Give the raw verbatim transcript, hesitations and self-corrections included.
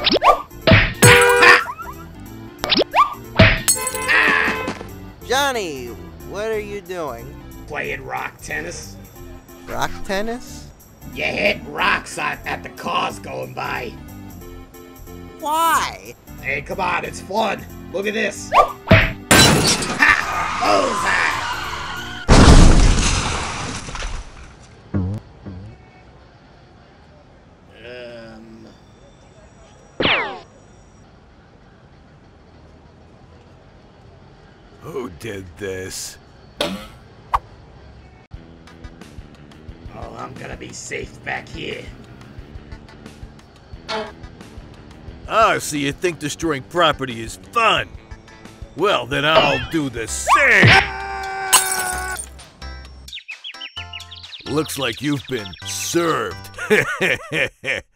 Johnny, what are you doing? Playing rock tennis. Rock tennis? You hit rocks at, at the cars going by. Why? Hey, come on, it's fun. Look at this. Ha! Um. Who did this? Oh, I'm gonna be safe back here. Ah, so you think destroying property is fun? Well, then I'll do the same! Looks like you've been served.